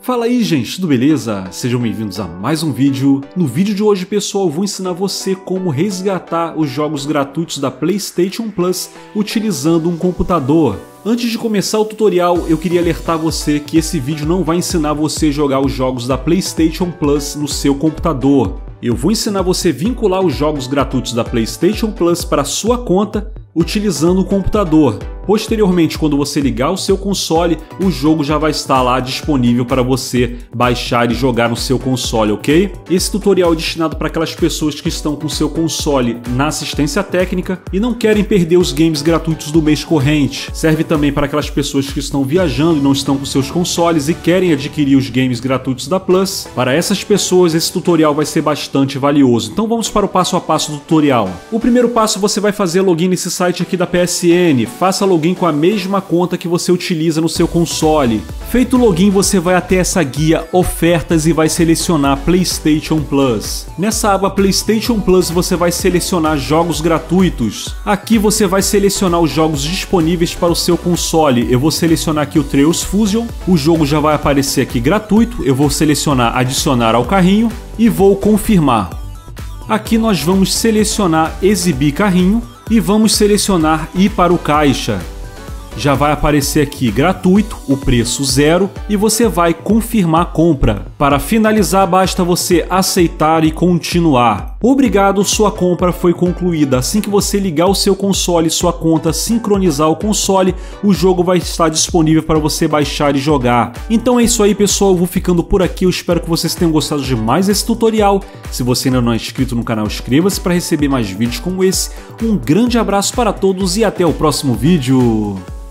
Fala aí, gente, tudo beleza? Sejam bem-vindos a mais um vídeo. No vídeo de hoje, pessoal, eu vou ensinar você como resgatar os jogos gratuitos da PlayStation Plus utilizando um computador. Antes de começar o tutorial, eu queria alertar você que esse vídeo não vai ensinar você a jogar os jogos da PlayStation Plus no seu computador. Eu vou ensinar você a vincular os jogos gratuitos da PlayStation Plus para a sua conta utilizando o computador. Posteriormente, quando você ligar o seu console, o jogo já vai estar lá disponível para você baixar e jogar no seu console, ok? Esse tutorial é destinado para aquelas pessoas que estão com seu console na assistência técnica e não querem perder os games gratuitos do mês corrente. Serve também para aquelas pessoas que estão viajando e não estão com seus consoles e querem adquirir os games gratuitos da Plus. Para essas pessoas, esse tutorial vai ser bastante valioso. Então vamos para o passo a passo do tutorial. O primeiro passo, você vai fazer login nesse site aqui da PSN. Faça login com a mesma conta que você utiliza no seu console. Feito o login, você vai até essa guia Ofertas e vai selecionar PlayStation Plus. Nessa aba PlayStation Plus, você vai selecionar jogos gratuitos. Aqui você vai selecionar os jogos disponíveis para o seu console. Eu vou selecionar aqui o Trails Fusion. O jogo já vai aparecer aqui gratuito. Eu vou selecionar adicionar ao carrinho e vou confirmar. Aqui nós vamos selecionar exibir carrinho e vamos selecionar ir para o caixa. Já vai aparecer aqui gratuito, o preço 0 e você vai confirmar a compra. Para finalizar, basta você aceitar e continuar. Obrigado, sua compra foi concluída. Assim que você ligar o seu console e sua conta sincronizar o console, o jogo vai estar disponível para você baixar e jogar. Então é isso aí, pessoal, eu vou ficando por aqui. Eu espero que vocês tenham gostado de mais esse tutorial. Se você ainda não é inscrito no canal, inscreva-se para receber mais vídeos como esse. Um grande abraço para todos e até o próximo vídeo.